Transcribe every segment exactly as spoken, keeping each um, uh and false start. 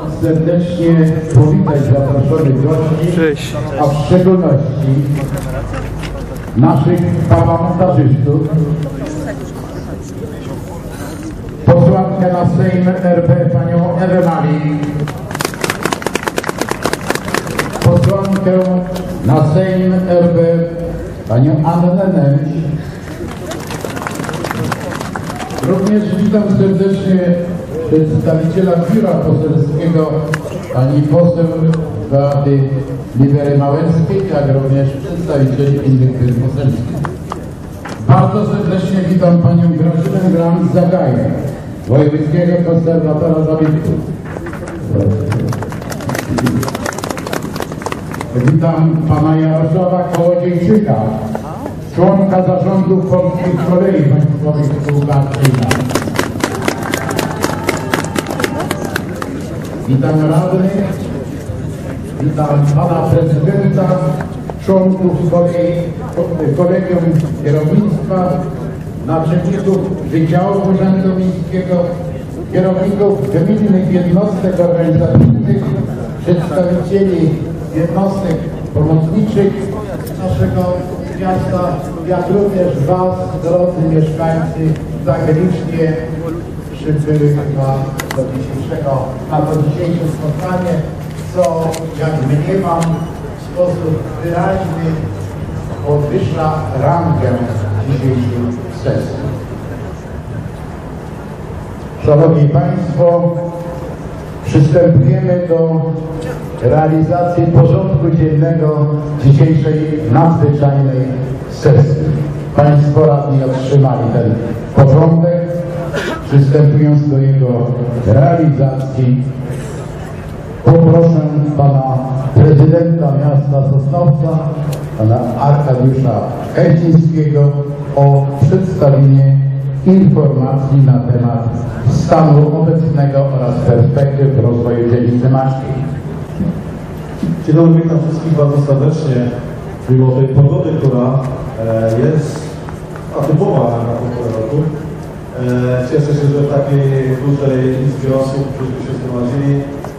serdecznie powitać zaproszonych gości, Cześć. a w szczególności naszych parlamentarzystów, posłankę na Sejm R P panią Ewę Malik, posłankę na Sejm R P panią Annę Nemś. Również witam serdecznie przedstawiciela biura poselskiego pani poseł Beaty Libery-Małęckiej, jak również przedstawicieli innych biur poselskich. Bardzo serdecznie witam panią Grażynę Grant-Zagaję, wojewódzkiego konserwatora zabytków. Witam pana Jarosława Kołodziejczyka, członka zarządu Polskich Kolei Państwowych Spółka Akcyjna. Witam radnych, witam pana prezydenta, członków kolei, kolegium kierownictwa, naczelników Wydziału Urzędu Miejskiego, kierowników gminnych jednostek organizacyjnych, przedstawicieli jednostek pomocniczych naszego miasta, jak również was, drodzy mieszkańcy, tak licznie przybyłych na to dzisiejszego, na to dzisiejsze spotkanie, co, jak mniemam, w sposób wyraźny podwyższa rangę dzisiejszej sesji. Szanowni Państwo, przystępujemy do realizacji porządku dziennego dzisiejszej nadzwyczajnej sesji. Państwo radni otrzymali ten porządek. Przystępując do jego realizacji, poproszę pana prezydenta miasta Sosnowca, pana Arkadiusza Chęcińskiego, o przedstawienie informacji na temat stanu obecnego oraz perspektyw rozwoju dzielnicy Maczki. Dzień dobry, witam wszystkich bardzo serdecznie. Mimo tej pogody, która jest atypowa na tym roku. Cieszę się, że w takiej dużej liczbie osób, którzy się zgromadzili.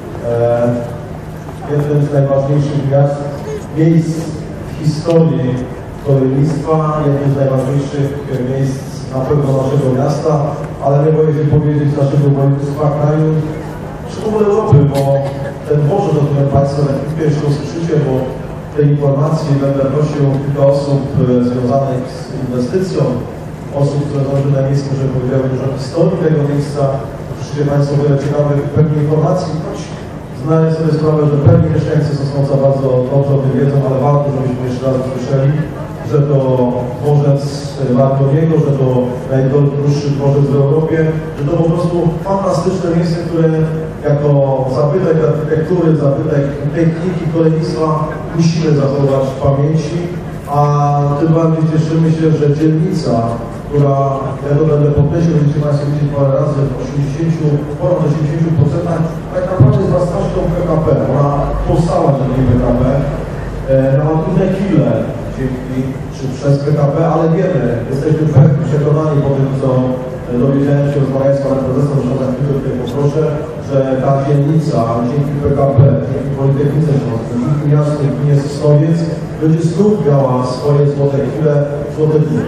Jednym z najważniejszych miast, miejsc w historii kolejnictwa, jednym z najważniejszych miejsc na pewno naszego miasta, ale nie boję się powiedzieć naszego województwa, kraju, czy w ogóle Europy, bo ten dworzec, o którym Państwo na chwilę jeszcze usłyszycie, bo tej informacji będę prosił kilka osób związanych z inwestycją, osób, które zdążyły na miejscu, żeby powiedziały dużo historii tego miejsca. Usłyszycie Państwo wiele ciekawych pewnie informacji, choć zdaję sobie sprawę, że pewni mieszkańcy Sosnowca bardzo dobrze o tym wiedzą, ale warto, żebyśmy jeszcze raz usłyszeli, że to dworzec Marconiego, że to najdłuższy dworzec w Europie, że to po prostu fantastyczne miejsce, które jako zabytek architektury, zabytek techniki, kolejnictwa musimy zachować w pamięci, a tym bardziej cieszymy się, że dzielnica, która, ja to będę podkreślił, będziecie Państwo widzieć parę razy, w osiemdziesięciu, ponad osiemdziesięciu procentach tak naprawdę jest własnością P K P. Ona powstała dzięki P K P. No, ma trudne chwile dzięki, czy przez P K P, ale wiemy, jesteśmy pewni, przekonani po tym, co dowiedziałem się rozmawiając z panem prezesem, że za chwilę tutaj poproszę, że ta dzielnica dzięki P K P, dzięki Politechnice Śląskiej, dzięki miastu gminie Sosnowiec będzie znów miała swoje złote chwile, złote dni.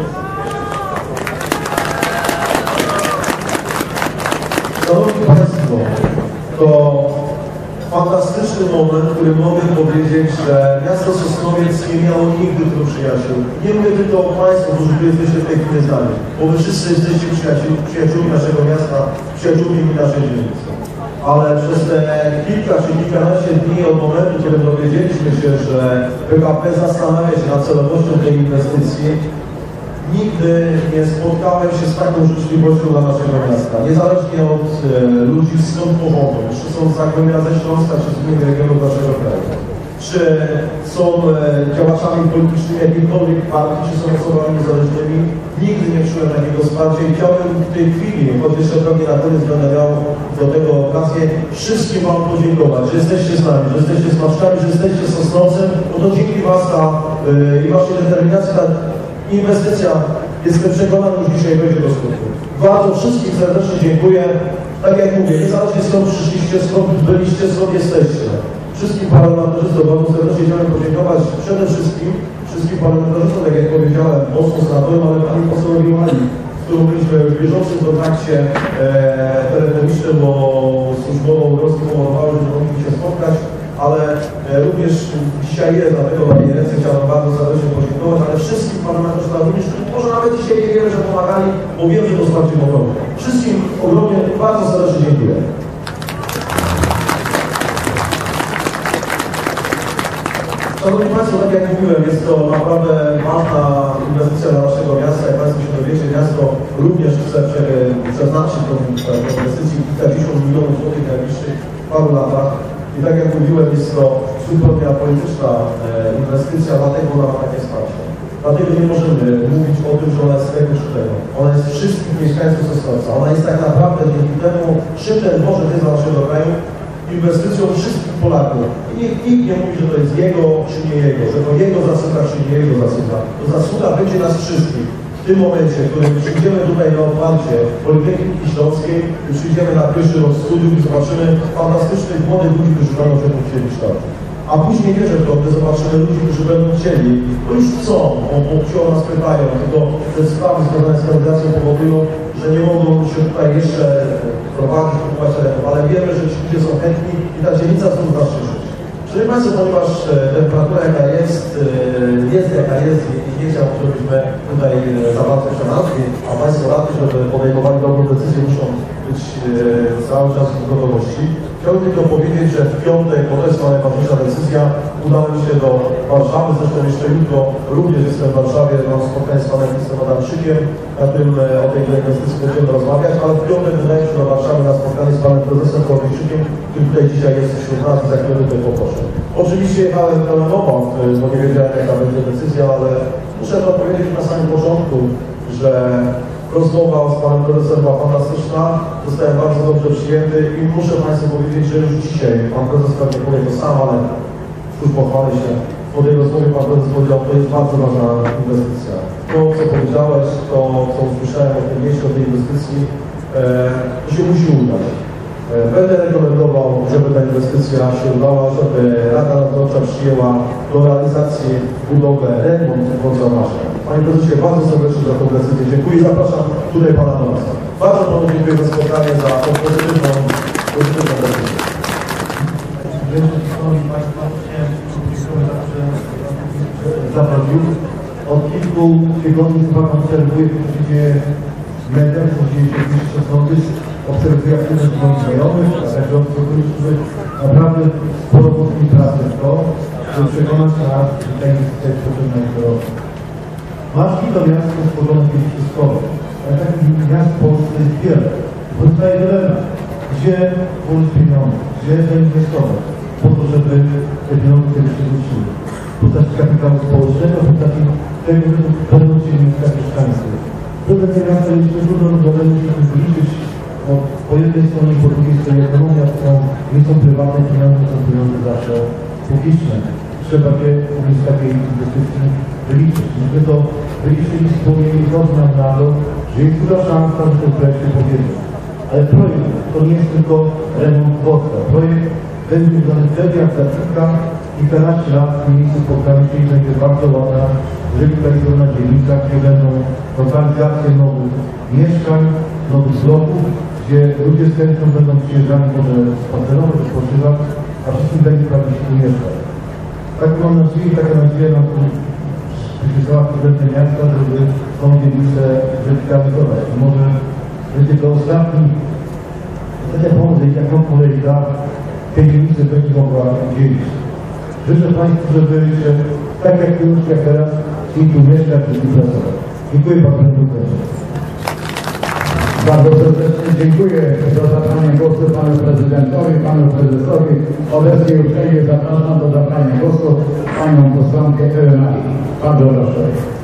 Szanowni Państwo, to fantastyczny moment, w którym mogę powiedzieć, że miasto Sosnowiec nie miało nigdy tylu przyjaciół. Nie mówię tylko o Państwu, którzy tu jesteście w tej chwili z nami, bo Wy wszyscy jesteście przyjaciółmi naszego miasta, przyjaciółmi naszej dzielnicy. Ale przez te kilka czy kilkanaście dni od momentu, kiedy dowiedzieliśmy się, że P K P zastanawia się nad celowością tej inwestycji, nigdy nie spotkałem się z taką życzliwością dla naszego miasta. Niezależnie od e, ludzi skąd pochodzą, czy są z Zagłębia, ze Śląska, czy z innych regionów naszego kraju. Czy są e, działaczami politycznymi jakiejkolwiek partii, czy są osobami niezależnymi, nigdy nie czułem takiego wsparcia i chciałbym w tej chwili, choć jeszcze pewnie na koniec będę miał do tego okazję, wszystkim Wam podziękować, że jesteście z nami, że jesteście z Maczkami, że jesteście z Sosnowcem, bo to dzięki Was ta, e, i Waszej determinacji ta inwestycja Jestem przekonany, że dzisiaj będzie do skutku. Bardzo wszystkim serdecznie dziękuję. Tak jak mówię, niezależnie skąd przyszliście, skąd byliście, skąd jesteście. Wszystkim parlamentarzystom bardzo serdecznie chciałem podziękować przede wszystkim wszystkim parlamentarzystom, tak jak powiedziałem, mocno znanym, ale pani poseł Mali, z którą byliśmy w bieżącym kontakcie e, telefonicznym, bo służbowo Rosji powodowały, że mogliśmy się spotkać, ale e, również dzisiaj jest, dlatego na jej ręce chciałem bardzo serdecznie podziękować, ale wszystkim parlamentarzystom, również może nawet dzisiaj nie wiemy, że pomagali, bo wiem, że to wsparcie mogą. Wszystkim ogromnie, bardzo serdecznie dziękuję. Szanowni Państwo, tak jak mówiłem, jest to naprawdę ważna inwestycja dla naszego miasta. Jak Państwo się dowiecie, miasto również chce przeznaczyć tą inwestycję kilkadziesiąt milionów złotych w najbliższych paru latach. I tak jak mówiłem, jest to zupełnie apolityczna inwestycja, dlatego ona ma takie wsparcie. Dlatego nie możemy mówić o tym, że ona jest tego czy tego. Ona jest wszystkich mieszkańców Sosnowca. Ona jest tak naprawdę dzięki temu szczytem Boże Wiedza naszego kraju, inwestycją wszystkich Polaków. I niech nikt nie mówi, że to jest jego czy nie jego, że to jego zasługa czy nie jego zasługa. To zasługa będzie nas wszystkich. W tym momencie, w którym przyjdziemy tutaj na otwarcie Politechniki Śląskiej, przyjdziemy na pierwszy rok studiów i zobaczymy fantastycznych młodych ludzi, którzy będą się tu chcieli kształcić. A później wierzę w to, gdy zobaczymy ludzi, którzy będą chcieli, bo już chcą, bo, bo się o nas pytają, tylko te sprawy związane z kandydacją powodują, że nie mogą się tutaj jeszcze prowadzić, kupować terenów, ale wiemy, że ci ludzie są chętni i ta dzielnica znów zacznie żyć. Szanowni Państwo, ponieważ temperatura jaka jest, jest jaka jest i nie chciałbym, żebyśmy tutaj za bardzo przemarli, a Państwo radni, żeby podejmowali dobrą decyzję, muszą być cały czas w gotowości. Chciałbym tylko powiedzieć, że w piątek, bo to jest moja najważniejsza decyzja, udałem się do Warszawy, zresztą jeszcze jutro również jestem w Warszawie, mam spotkanie z panem ministrem Adamczykiem, na tym o tej inwestycji będziemy rozmawiać, ale w piątek udałem się do Warszawy na spotkanie z panem prezesem Korwinczykiem, który tutaj dzisiaj jest wśród nas i za chwilę tutaj poproszę. Oczywiście jechałem pełen obaw, bo nie wiedziałem, jaka będzie decyzja, ale muszę to powiedzieć na samym początku, że rozmowa z panem prezesem była fantastyczna, zostałem bardzo dobrze przyjęty i muszę Państwu powiedzieć, że już dzisiaj, pan prezes pewnie powie to sam, ale już pochwalę się, po tej rozmowie pan prezes powiedział, to jest bardzo ważna inwestycja. To, co powiedziałeś, to, co usłyszałem o tym mieście, o tej inwestycji, e, to się musi udać. E, będę rekomendował, żeby ta inwestycja się udała, żeby Rada Nadzorcza przyjęła do realizacji budowę remont dworca Maszka. Panie prezesie, bardzo serdecznie za tę decyzję dziękuję i zapraszam tutaj pana Nowasa. Bardzo panu dziękuję za spotkanie, za tą pozytywną, pozytywną decyzję. Szanowni Państwo, chciałem podziękować za to, że zaprosił. Od kilku tygodni chyba obserwuję, co się dzieje w mediach, co dzieje się w mieście Sosnowiec. Obserwuję aktywność moich znajomych, a także obserwuję, którzy naprawdę sporo włożyli pracę w to, żeby przekonać nas, że ta inwestycja jest potrzebna i kierowca. Maszki to miasto stworzone kiedyś wszystkowe, ale takich miast w Polsce jest wiele. Powstaje dylemat, gdzie włożyć pieniądze, gdzie zainwestować, po to, żeby te pieniądze kiedyś się wróciły. W postaci kapitału społecznego, w postaci tego, że będą się mieszkać mieszkańcy. Prezydent miasta jest trudno rozwiązane, musimy wyliczyć po jednej stronie, po drugiej stronie ekonomia, którą nie są prywatne pieniądze, są pieniądze zawsze publiczne. Trzeba się umieć takiej inwestycji wyliczyć. Myśmy to wyliczyli wspólnie i zgodzę nam na to, że jest duża szansa, że ten projekt się powiedzie. Ale projekt to nie jest tylko remont dworca. Projekt będzie związany wtedy, jak za kilka, kilkanaście lat w miejscu spotkamy się i będzie bardzo ładna, rewitalizowana dzielnica, gdzie będą lokalizacje nowych mieszkań, nowych bloków, gdzie ludzie z chęcią będą przyjeżdżali może spacerować, odpoczywać, a wszystkim będzie prawie się tu mieszkać. Tak mam nadzieję, taka nadzieja nam tu przypisała prezydent miasta, żeby tą dzielnicę rewitalizować. I może będzie to ostatni, ostatnia pomoc, jaką kolejka tej dzielnicy będzie mogła dzielić. Życzę Państwu, żeby się, tak jak już, jak teraz, i tu mieszkać i tu pracować. Dziękuję Panu Prezydentowi. Bardzo serdecznie dziękuję za zabranie głosu panu prezydentowi, panu prezesowi. Obecnie uprzejmie zapraszam do zabrania głosu panią posłankę Ewenę. Bardzo proszę.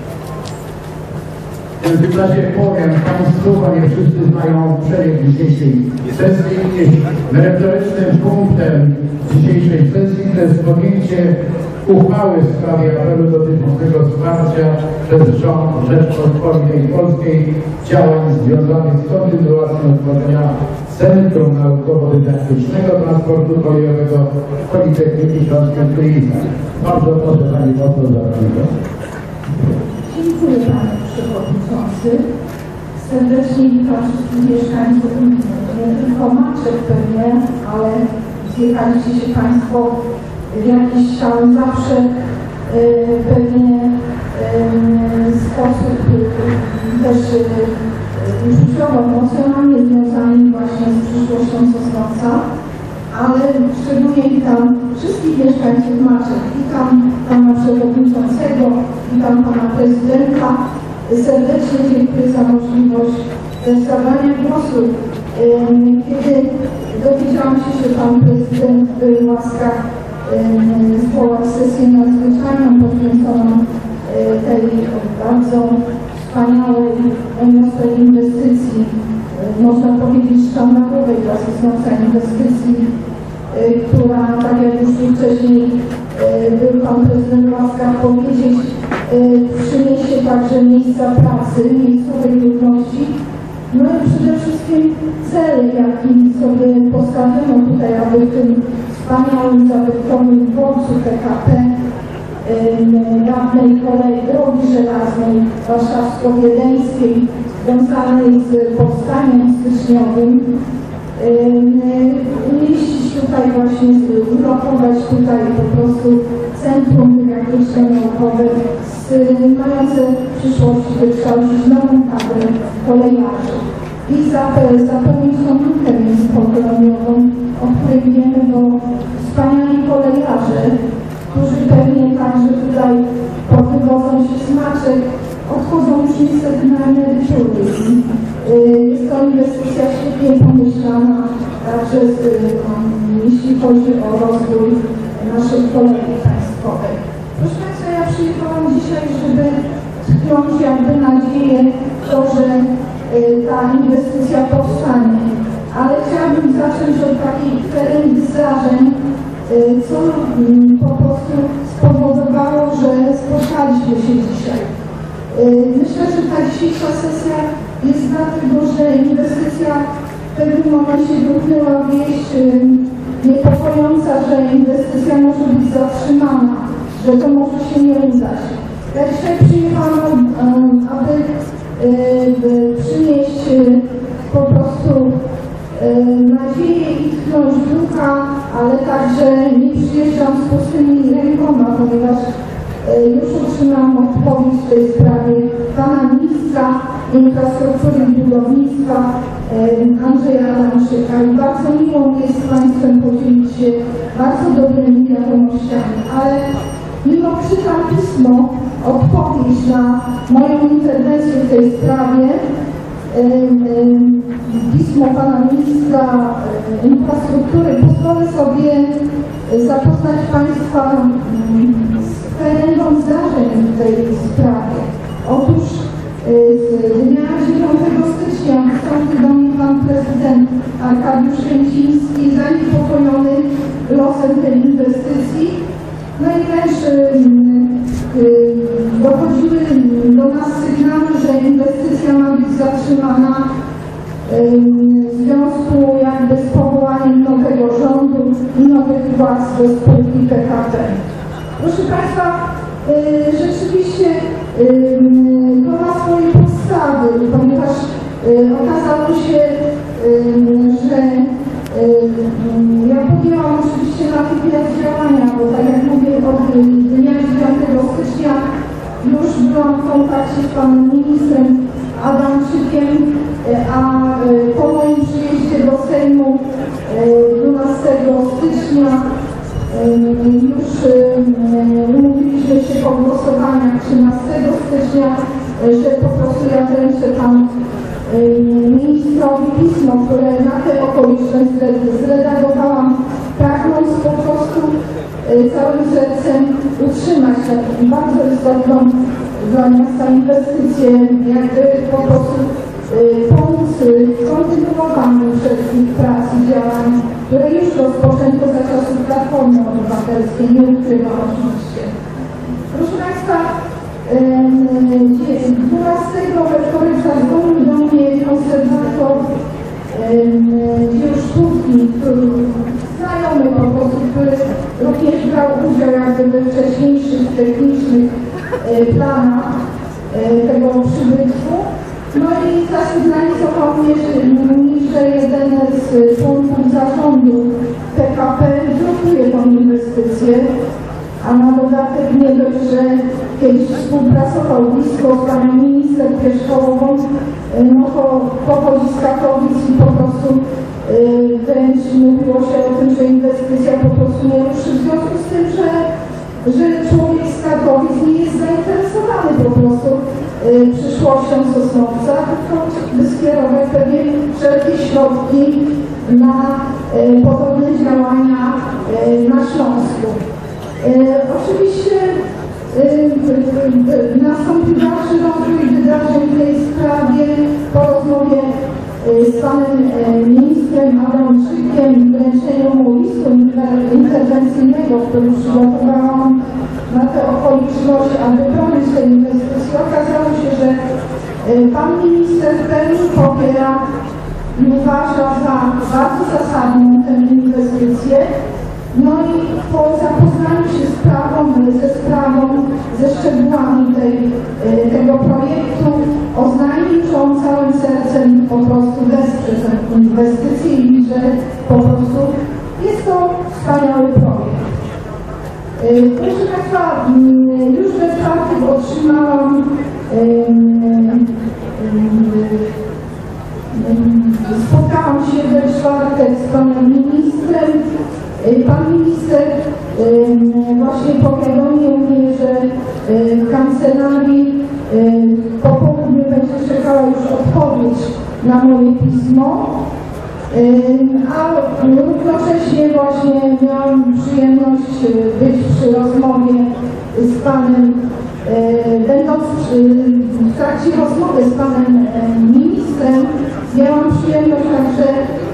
W tym razie powiem Państwu, panie wszyscy znają przebieg dzisiejszej sesji. Merytorycznym punktem dzisiejszej sesji to jest podjęcie uchwały w sprawie apelu dotyczącego wsparcia przez rząd Rzeczpospolitej Polskiej działań związanych z kontynuacją tworzenia Centrum Naukowo-Dydaktycznego Transportu Kolejowego Politechniki Śląskiej w Gliwicach. Bardzo proszę Pani Poseł za chwilę. Dziękuję Panie Przewodniczący. Serdecznie witam wszystkich mieszkańców, nie tylko Maczek pewnie, ale zjechaliście się Państwo w jakiś tam zawsze y, pewnie y, sposób y, też y, uczuciowo, emocjonalnie związani właśnie z przyszłością Sosnowca, ale szczególnie witam wszystkich mieszkańców Maczek, witam Pana Przewodniczącego, witam Pana Prezydenta. Serdecznie dziękuję za możliwość zabrania głosu. Kiedy dowiedziałam się, że Pan Prezydent był łaskaw zwołać sesję nadzwyczajną poświęconą tej bardzo wspaniałej, uniosłej inwestycji, można powiedzieć sztandarowej dla Sosnowca inwestycji, która, tak jak już wcześniej był Pan Prezydent łaskaw powiedzieć, przyniesie także miejsca pracy, miejscowej ludności. No i przede wszystkim cel, jaki sobie postawiono tutaj, aby w tym wspaniałym, zabytkowym dworcu P K P, dawnej kolei drogi żelaznej warszawsko-wiedeńskiej, związanej z powstaniem styczniowym, umieścić tutaj właśnie, ulokować tutaj po prostu centrum dydaktyczno-naukowe mające w przyszłości wykształcić nową kadrę kolejarzy i zapełnić tą lukę międzypokoleniową, o której wiemy, bo wspaniali kolejarze, którzy pewnie także tutaj powywodzą się z Maczek, odchodzą już niestety na emerytury. Jest to inwestycja świetnie pomyślana, także z, jeśli chodzi o rozwój naszej kolei państwowej. Proszę Państwa, ja przyjechałam dzisiaj, żeby tknąć jakby nadzieję w to, że ta inwestycja powstanie. Ale chciałabym zacząć od takich pewnych zdarzeń, co po prostu spowodowało, że spotkaliśmy się dzisiaj. Myślę, że ta dzisiejsza sesja jest dlatego, że inwestycja w pewnym momencie wypłynęła wieść niepokojąca, że inwestycja może być zatrzymana, że to może się nie udać. Ja dzisiaj przyjechałam, aby przynieść po prostu nadzieję i tknąć ducha, ale także nie przyjeżdżam z pustymi rękoma, ponieważ już otrzymałam odpowiedź w tej sprawie Pana Ministra Infrastruktury i Budownictwa Andrzeja Adamczyka i bardzo miło mi jest z Państwem podzielić się bardzo dobrymi wiadomościami, ale mimo czytam pismo, odpowiedź na moją interwencję w tej sprawie, pismo Pana Ministra Infrastruktury, pozwolę sobie zapoznać Państwa z pełną zdarzeń w tej sprawie. Otóż z dnia dziewiątego stycznia wystąpił do mnie Pan Prezydent Arkadiusz Kęciński zaniepokojony losem tej inwestycji. No i też dochodziły do nas sygnały, że inwestycja ma być zatrzymana w związku jakby z powołaniem nowego rządu i nowych władz do spółki P K P. Proszę Państwa, rzeczywiście to ma swoje podstawy, ponieważ okazało się, że ja podjęłam oczywiście natychmiast działania, bo tak jak mówię, od dnia dziewiątego stycznia już byłam w kontakcie z Panem Ministrem Adamczykiem, a po moim przyjeździe do Sejmu dwunastego stycznia już umówiliśmy się po głosowaniach trzynastego stycznia, że po prostu ja wręczę Panu ministrowi pismo, które na tę okoliczność zredagowałam, pragnąc po prostu całym sercem utrzymać taką bardzo istotną dla miasta inwestycję, jakby po prostu pomóc w kontynuowaniu wszelkich prac i działań które już rozpoczęto za czasów Platformy Obywatelskiej, nie ukrywam oczywiście. Proszę Państwa, dwunastego wtorek zadzwonił do mnie konserwator dzieł sztuki, znajomy po prostu, który również brał udział jakby we wcześniejszych technicznych planach tego przybytku. No i zasygnalizował mnie, że jeden z członków zarządu P K P blokuje tą inwestycję, a na dodatek nie dość, że kiedyś współpracował blisko z panią minister Pierzchową, no to pochodzi z Katowic i po prostu yy, wręcz mówiło się o tym, że inwestycja po prostu nie ruszy, w związku z tym, że, że człowiek z Katowic nie jest zainteresowany po prostu yy, przyszłością Sosnowca, tylko by skierować pewnie wszelkie środki na yy, podobne działania yy, na Śląsku. E, oczywiście e, nastąpił dalszy rozwój wydarzeń w tej sprawie po rozmowie e, z panem e, ministrem Adamczykiem i wręczeniu mu listu interwencyjnego, który przygotowałam na tę okoliczność, aby bronić tej inwestycji. Okazało się, że e, pan minister w pełni popiera i uważa za bardzo zasadną tę inwestycję. No i po zapoznaniu się z sprawą, ze sprawą, ze szczegółami tej, tego projektu oznajmił, że on całym sercem po prostu wesprze tę inwestycję i że po prostu jest to wspaniały projekt. Proszę Państwa, już we czwartek otrzymałam spotkałam się we czwartek z panem ministrem. Pan minister właśnie powiadomił mnie, że w kancelarii po południu będzie czekała już odpowiedź na moje pismo, a równocześnie właśnie miałam przyjemność być przy rozmowie z panem, będąc w trakcie rozmowy z panem ministrem, miałam przyjemność także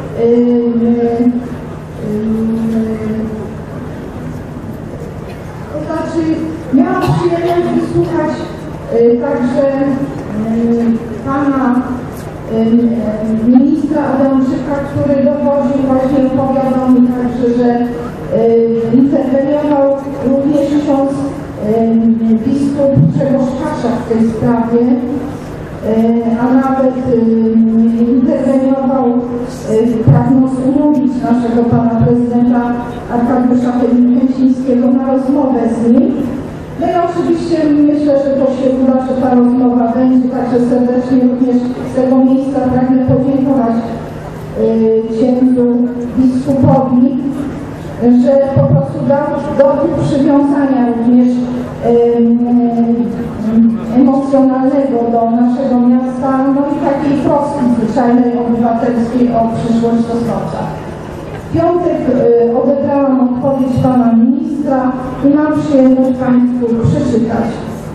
To znaczy, miałam przyjemność wysłuchać y, także y, pana y, ministra Adamczyka, który dowodził, właśnie opowiadał mi także, że y, interweniował również ksiądz y, biskup Grzegorz Kaszak w tej sprawie, a nawet interweniował, pragnąc umówić naszego pana prezydenta Arkadiusza Chęcińskiego na rozmowę z nim. No i oczywiście myślę, że to się uda, że ta rozmowa będzie, także serdecznie również z tego miejsca pragnę podziękować księdzu biskupowi, że po prostu dał dowód przywiązania również emocjonalnego do naszego miasta, no i takiej troski zwyczajnej obywatelskiej o przyszłość Sosnowca. W piątek y, odebrałam odpowiedź pana ministra i mam przyjemność Państwu przeczytać.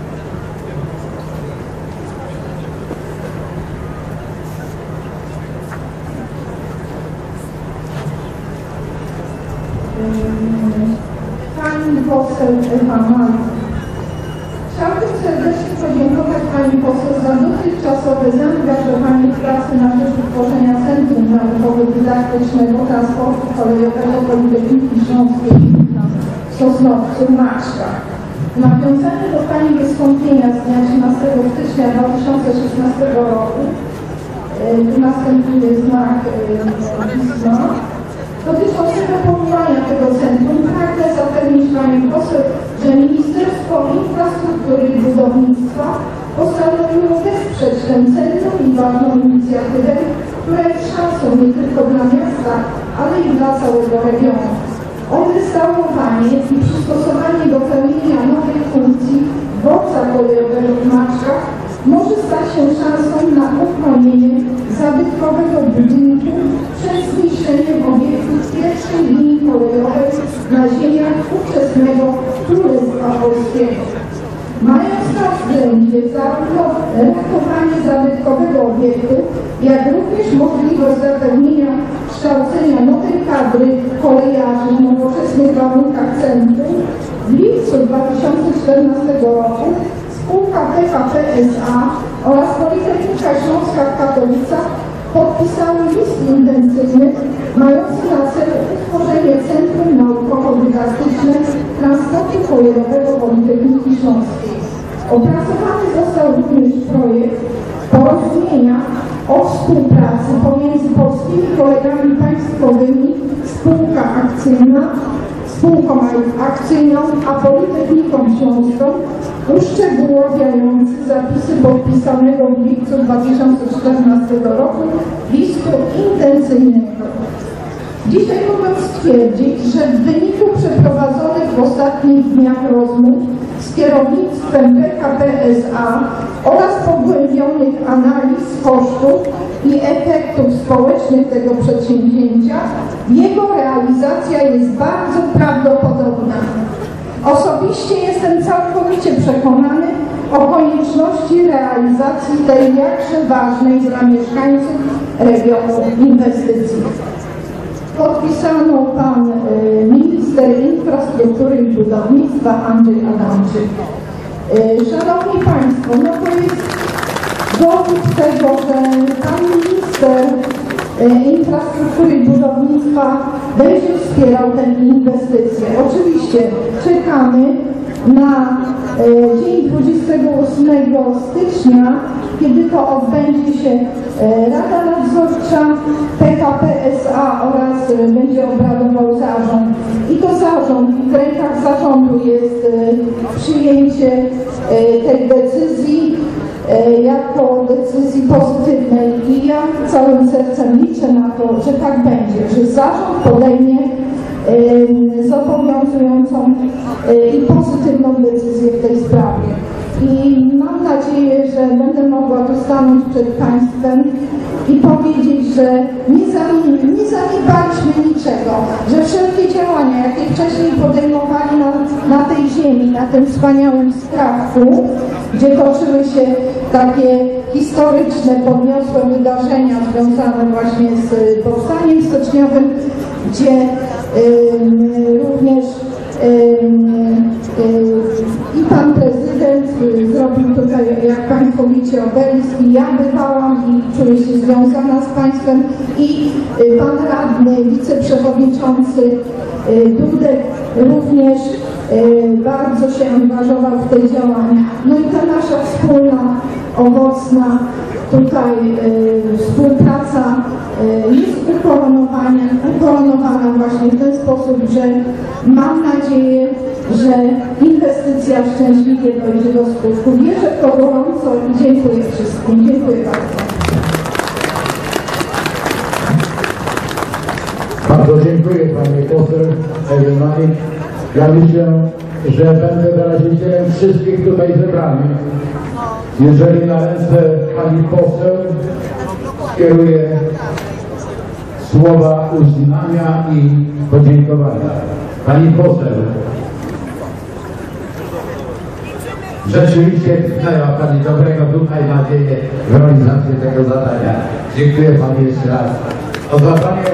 Pani poseł Ewa Malek. Chciałabym serdecznie podziękować Pani poseł za dotychczasowe zaangażowanie w pracę na rzecz utworzenia Centrum Naukowo-Dydaktycznego Transportu Kolejowego Politechniki Śląskiej w Sosnowcu, Maczkach. W nawiązaniu do Pani wystąpienia z dnia trzynastego stycznia dwa tysiące szesnastego roku, tu następuje znak pisma, dotyczącego powołania tego centrum, pragnę zapewnić Panią poseł, że Ministerstwo Infrastruktury i Budownictwa postanowiło wesprzeć ten centrum i ważną inicjatywę, która jest szansą nie tylko dla miasta, ale i dla całego regionu. Odrestaurowanie i przystosowanie do pełnienia nowych funkcji dworca kolejowego w Maczkach może stać się szansą na uchronienie zabytkowego budynku przed zniszczeniem obiektów pierwszej linii kolejowej na ziemiach ówczesnego Królestwa Polskiego. Mając na względzie będzie zarówno ratowanie zabytkowego obiektu, jak również możliwość zapewnienia kształcenia nowej kadry kolejarzy w nowoczesnych warunkach centrum. W lipcu dwa tysiące czternastego roku spółka P K P S A oraz Politechnika Śląska w Katowicach podpisały list intencyjny mający na celu utworzenie Centrum Naukowo-Dydaktyczne Transportu Kolejowego Politechniki Śląskiej. Opracowany został również projekt porozumienia o współpracy pomiędzy polskimi kolejami państwowymi, spółka akcyjna, spółką akcyjną, a Politechniką Śląską, uszczegóławiający zapisy podpisanego w lipcu dwa tysiące czternastego roku listu intencyjnego. Dzisiaj mogę stwierdzić, że w wyniku przeprowadzonych w ostatnich dniach rozmów z kierownictwem P K P S A oraz pogłębionych analiz kosztów i efektów społecznych tego przedsięwzięcia, jego realizacja jest bardzo prawdopodobna. Osobiście jestem całkowicie przekonany o konieczności realizacji tej jakże ważnej dla mieszkańców regionu inwestycji. Podpisano pan y, minister infrastruktury i budownictwa Andrzej Adamczyk. Y, Szanowni Państwo, no to jest dowód tego, że pan minister y, infrastruktury i budownictwa będzie wspierał tę inwestycję. Oczywiście czekamy na y, dzień dwudziestego ósmego stycznia, kiedy to odbędzie się y, Rada Nadzorcza P K P S A oraz y, będzie obradował zarząd. I to zarząd, w rękach zarządu jest y, przyjęcie y, tej decyzji y, jako decyzji pozytywnej i ja całym sercem liczę na to, że tak będzie, że zarząd podejmie y, zobowiązującą y, i pozytywną decyzję w tej sprawie. I mam nadzieję, że będę mogła tu stanąć przed Państwem i powiedzieć, że nie, zami, nie zaniedbaliśmy niczego, że wszelkie działania, jakie wcześniej podejmowali na, na tej ziemi, na tym wspaniałym skrawku, gdzie toczyły się takie historyczne, podniosłe wydarzenia związane właśnie z powstaniem styczniowym, gdzie y, również y, y, i pan prezydent zrobił tutaj, jak Państwo widzicie, obelisk i ja bywałam i czuję się związana z Państwem i pan radny, wiceprzewodniczący Dudek również bardzo się angażował w te działania. No i ta nasza wspólna, owocna tutaj współpraca jest ukoronowana, ukoronowana właśnie w ten sposób, że mam nadzieję, że inwestycja szczęśliwie dojdzie do skutku. Wierzę w to gorąco i dziękuję wszystkim. Dziękuję bardzo. Bardzo dziękuję Pani poseł Ewenami. Ja myślę, że będę wyrazicielem wszystkich tutaj zebranych. Jeżeli na ręce Pani poseł skieruję słowa uznania i podziękowania. Pani poseł, rzeczywiście tknęła Pani dobrego ducha i nadzieję w realizację tego zadania. Dziękuję Pani jeszcze raz. O zabranie,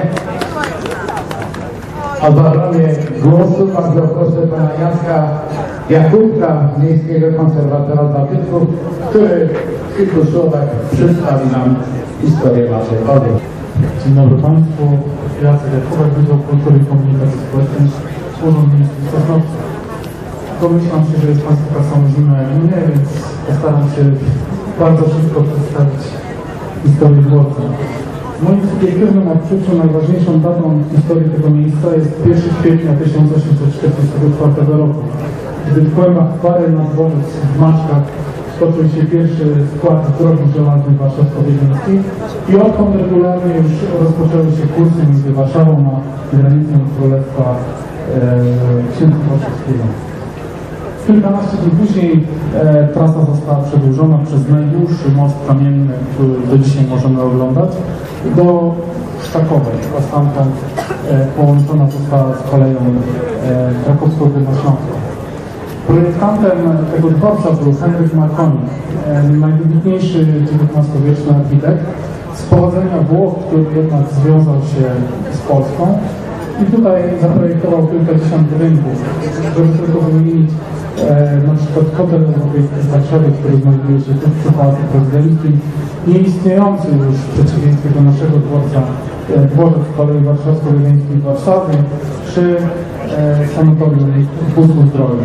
o zabranie głosu bardzo proszę Pana Jacka Jakubka, Miejskiego Konserwatora Zabytków, który w kilku słowach przedstawi nam historię Waszej obiekt. Dzień dobry Państwu. Jacek Jakubek, Wydział Kultury i Komunikacji Społecznej, Urząd Miejski Sosnowca. Domyślam się, że jest Państwo tak samo zimno jak mnie, więc postaram się bardzo szybko przedstawić historię dworca. W moim subiektywnym odczuciu najważniejszą datą w historii tego miejsca jest pierwszego kwietnia tysiąc osiemset czterdziestego czwartego roku, gdy w kłębach Pary na dworzec w Maczkach stoczył się pierwszy skład drogi żelaznej warszawsko-wiedeńskiej i odtąd regularnie już rozpoczęły się kursy między Warszawą a granicą Królestwa e, Księstwa Warszawskiego. Kilkanaście dni później e, trasa została przedłużona przez najdłuższy most kamienny, który do dzisiaj możemy oglądać, do Sztakowej, a stamtąd e, połączona została z koleją e, krakowsko-górnośląską. Projektantem tego dworca był Henryk Marconi, najwybitniejszy dziewiętnastowieczny architekt z pochodzenia Włoch, który jednak związał się z Polską i tutaj zaprojektował kilkadziesiąt budynków, żeby tylko wymienić e, na przykład hotel europejski w Warszawie, który znajduje się tu przy Pałacu Prezydenckim, nieistniejący już w przeciwieństwie do naszego dworca e, dworzec kolei warszawsko-wiedeńskiej w Warszawie, czy e, sanatorium w Busku-Zdroju.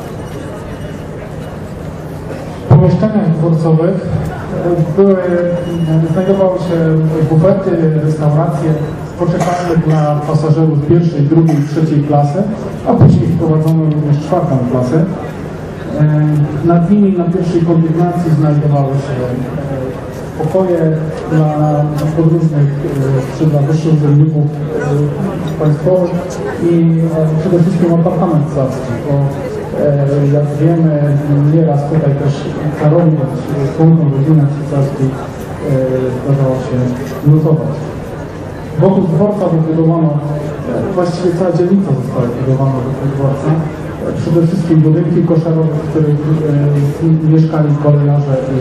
W pomieszczeniach dworcowych były, znajdowały się bufety, restauracje, poczekalnie dla pasażerów pierwszej, drugiej, trzeciej klasy, a później wprowadzono również czwartą klasę. Nad nimi na pierwszej kondygnacji znajdowały się pokoje dla podróżnych czy dla wyższych urzędników państwowych i przede wszystkim apartament carski, bo jak wiemy, nieraz tutaj też Karowi, członkom rodziny cesarskiej zdarzało się lutować. Wokół dworca wybudowano, właściwie cała dzielnica została wybudowana wokół dworca. Przede wszystkim budynki koszarowe, w których e, mieszkali kolejarze i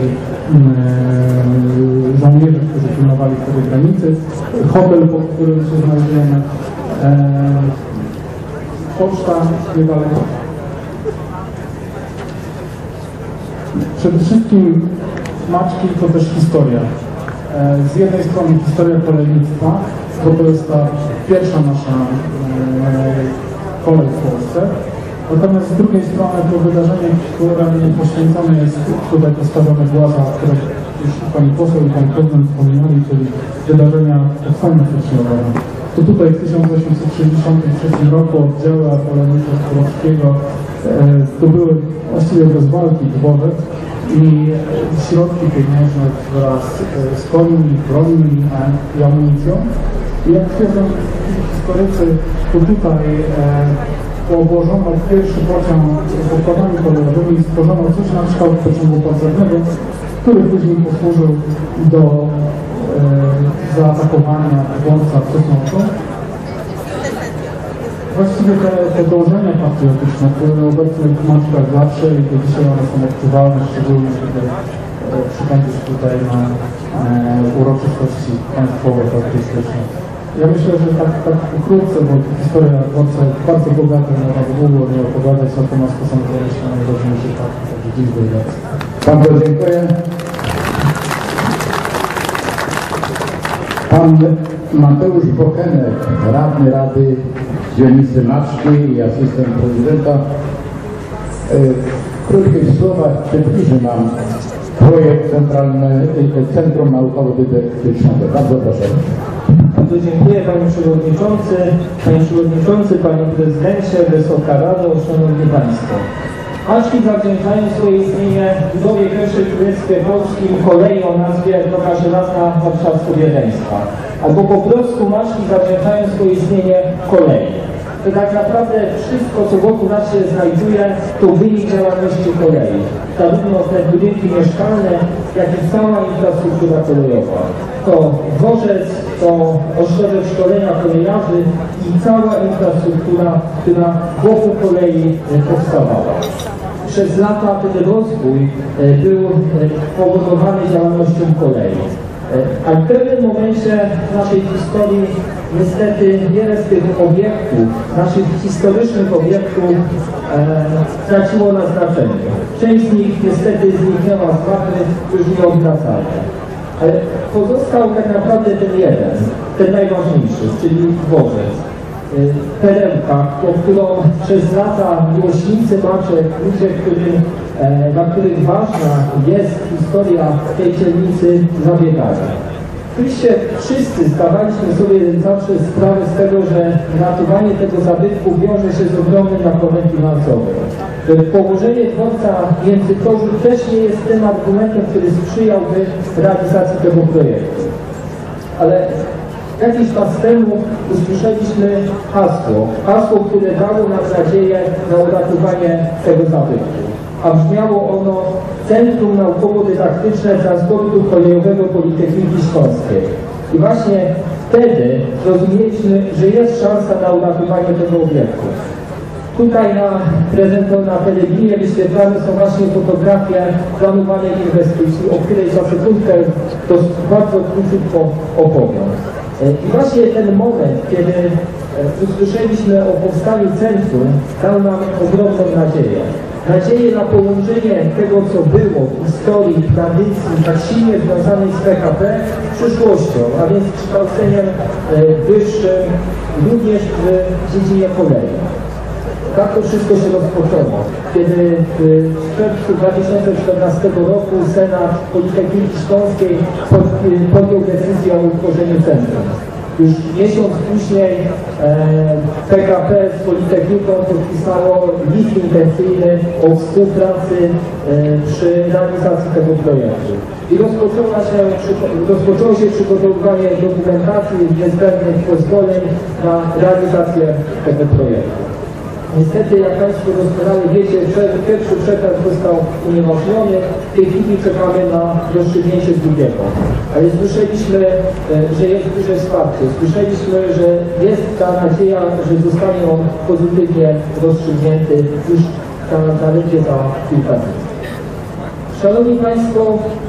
e, żołnierze, którzy pilnowali wtedy granicy. Hotel, pod którym się znajdujemy. E, poczta niedaleko. Przede wszystkim Maczki to też historia. Z jednej strony historia kolejnictwa, bo to jest ta pierwsza nasza kolej w Polsce. Natomiast z drugiej strony to wydarzenie, które poświęcone jest tutaj postawione głaza, które już pani poseł i pan prezydent wspominali, czyli wydarzenia powstania styczniowego. To tutaj w tysiąc osiemset sześćdziesiątym trzecim roku oddziały artyleryjskie Kurowskiego zdobyły właściwie bez walki dworzec i środki pieniężne wraz z końmi, bronią i amunicją. I jak twierdzą historycy, to tutaj e, obłożono pierwszy pociąg pokładami kolejowymi i stworzono coś na kształt pociągu pancernego, który później posłużył do e, zaatakowania dworca w Sosnowcu. Właściwie te, te dążenia patriotyczne, które obecne w Maczkach zawsze i do dzisiaj one są odczuwalne, szczególnie kiedy e, przybędziesz tutaj na e, uroczystości państwowe, artystyczne. Ja myślę, że tak, tak pokrótce, bo historia dworca jest bardzo bogata, można by długo nie opowiadać, natomiast to są myślę najważniejsze fakty. Także dziękuję bardzo. Bardzo dziękuję. Pan Mateusz Bochenek, radny Rady Dzielnicy Maczki i asystent prezydenta. W krótkich słowach przybliży nam projekt Centralne Centrum Naukowo-Dydaktycznego. Bardzo proszę. Bardzo dziękuję Panie Przewodniczący, Panie Przewodniczący, Panie Prezydencie, Wysoka Rado, Szanowni Państwo. Maczki zawdzięczają swoje istnienie budowie pierwszej tureckiej polskim kolei o nazwie Droga Żelazna Warszawsko-Wiedeńska. Albo po prostu Maczki zawdzięczają swoje istnienie kolei. To tak naprawdę wszystko, co wokół nas się znajduje, to wynik działalności kolei. Zarówno te budynki mieszkalne, jak i cała infrastruktura kolejowa. To dworzec, to ośrodek szkolenia kolejarzy i cała infrastruktura, która wokół kolei powstawała. Przez lata ten rozwój był powodowany działalnością kolei. A w pewnym momencie w naszej historii niestety wiele z tych obiektów, naszych historycznych obiektów e, straciło na znaczeniu. Część z nich niestety zniknęła z mapy już nieodwracalnie. Ale pozostał tak naprawdę ten jeden, ten najważniejszy, czyli dworzec. Perełka, o którą przez lata miłośnicy Maczek, ludzie, którym, e, dla których ważna jest historia tej dzielnicy, zabiegali. Oczywiście wszyscy zdawaliśmy sobie zawsze sprawę z tego, że ratowanie tego zabytku wiąże się z ogromnym nakładem finansowym. Że położenie dworca między Kożuch też nie jest tym argumentem, który sprzyjałby realizacji tego projektu. Ale jakiś czas temu usłyszeliśmy hasło, hasło, które dało nam nadzieję na uratowanie tego zabytku. A brzmiało ono Centrum Naukowo-Dydaktyczne Transportu Kolejowego Politechniki Śląskiej. I właśnie wtedy zrozumieliśmy, że jest szansa na uratowanie tego obiektu. Tutaj na prezentu na telewizji wyświetlane są właśnie fotografie planowanej inwestycji, o której za sekundkę to bardzo króciutko opowiem. I właśnie ten moment, kiedy usłyszeliśmy o powstaniu centrum, dał nam ogromną nadzieję. Nadzieję na połączenie tego, co było w historii, tradycji, tak silnie związanej z P K P, przyszłością, a więc kształceniem wyższym, również w dziedzinie kolei. Tak to wszystko się rozpoczęło, kiedy w czerwcu dwa tysiące czternastego roku Senat Politechniki Śląskiej podjął decyzję o utworzeniu centrum. Już miesiąc później e, P K P z Politechniką podpisało list intencyjny o współpracy e, przy realizacji tego projektu. I rozpoczęło się, rozpoczęło się przygotowywanie dokumentacji niezbędnych pozwoleń na realizację tego projektu. Niestety, jak Państwo doskonale wiecie, pierwszy przetarg został uniemożliwiony. W tej chwili czekamy na rozstrzygnięcie drugiego. Ale słyszeliśmy, że jest duże wsparcie. Słyszeliśmy, że jest ta nadzieja, że zostanie on pozytywnie rozstrzygnięty już zaledwie za kilka dni. Szanowni Państwo,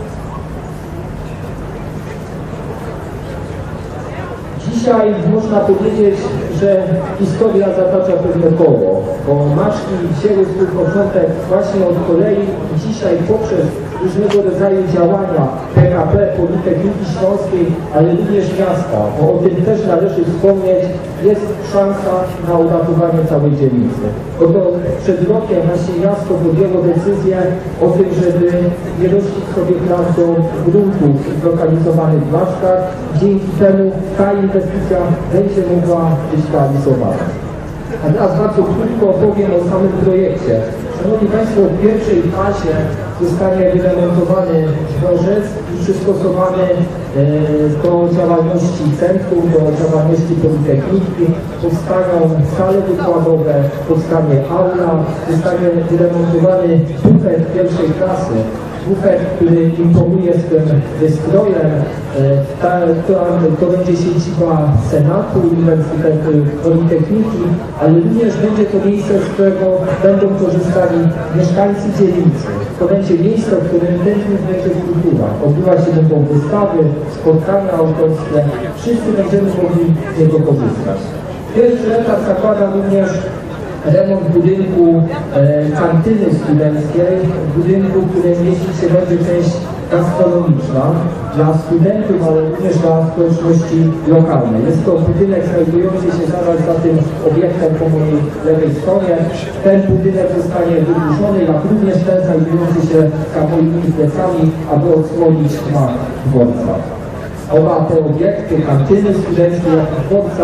dzisiaj można powiedzieć, że historia zatacza pewne koło, bo Maczki wzięły swój początek właśnie od kolei i dzisiaj poprzez różnego rodzaju działania P K P, Politechniki Śląskiej, ale również miasta, bo o tym też należy wspomnieć, jest szansa na uratowanie całej dzielnicy. Oto przed rokiem właśnie miasto podjęło decyzję o tym, żeby nie rościć sobie plan do gruntów zlokalizowanych w Maczkach. Dzięki temu ta inwestycja będzie mogła być realizowana. A teraz bardzo krótko opowiem o samym projekcie. Szanowni Państwo, w pierwszej fazie zostanie wyremontowany dworzec i przystosowany e, do działalności centrum, do działalności Politechniki. Powstaną sale wykładowe, powstanie aula, zostanie wyremontowany bufet pierwszej klasy. Bufet, który imponuje swym wystrojem. Ta, to, to będzie siedziba Senatu, Uniwersytetu Politechniki, ale również będzie to miejsce, z którego będą korzystali mieszkańcy dzielnicy. To będzie miejsce, w którym ten będzie kultura. Odbywać się będą wystawy, spotkania autorskie. Wszyscy będziemy mogli z niego korzystać. Pierwszy etap zakłada również remont budynku e, kantyny studenckiej, budynku, w którym mieścić się będzie część gastronomiczna dla studentów, ale również dla społeczności lokalnej. Jest to budynek znajdujący się zaraz za tym obiektem po mojej lewej stronie. Ten budynek zostanie wydłużony, jak również ten znajdujący się za moimi plecami, aby odsłonić gmach dworca. Oba te obiekty, kantyny studenckie, jak i dworca,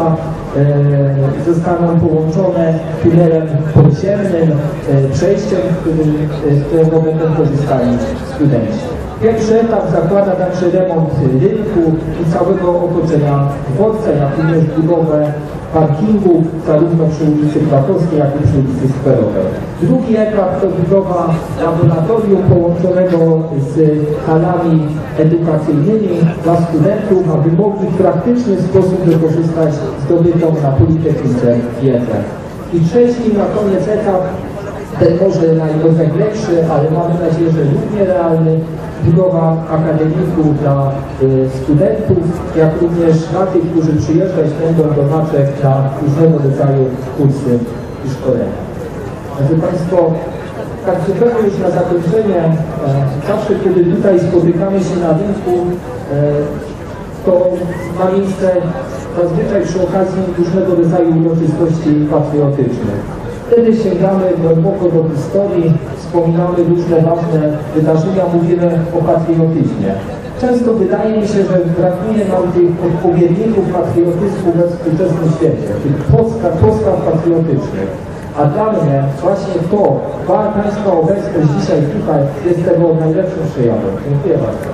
e, zostaną połączone tunelem podziemnym, e, przejściem, z którego będą korzystali studenci. Pierwszy etap zakłada także remont rynku i całego otoczenia dworca, jak również budowę parkingów, zarówno przy ulicy Platowskiej, jak i przy ulicy Skwerowej. Drugi etap to budowa laboratorium połączonego z halami edukacyjnymi dla studentów, aby mogli w praktyczny sposób wykorzystać zdobytą na Politechnice wiedzę. I trzeci na koniec etap, ten może najrozległszy, ale mamy nadzieję, że równie realny, budowa akademików dla y, studentów, jak również dla tych, którzy przyjeżdżać będą do Maczek na różnego rodzaju kursy i szkolenia. Drodzy Państwo, tak zupełnie już na zakończenie, e, zawsze kiedy tutaj spotykamy się na rynku, e, to ma miejsce zazwyczaj przy okazji różnego rodzaju uroczystości patriotycznych. Wtedy sięgamy głęboko do historii, wspominamy różne ważne wydarzenia, mówimy o patriotyzmie. Często wydaje mi się, że brakuje nam tych odpowiedników patriotyzmu we współczesnym świecie, tych podstaw, podstaw patriotycznych. A dla mnie właśnie to, Państwa obecność dzisiaj tutaj jest tego najlepszym przejawem. Dziękuję bardzo.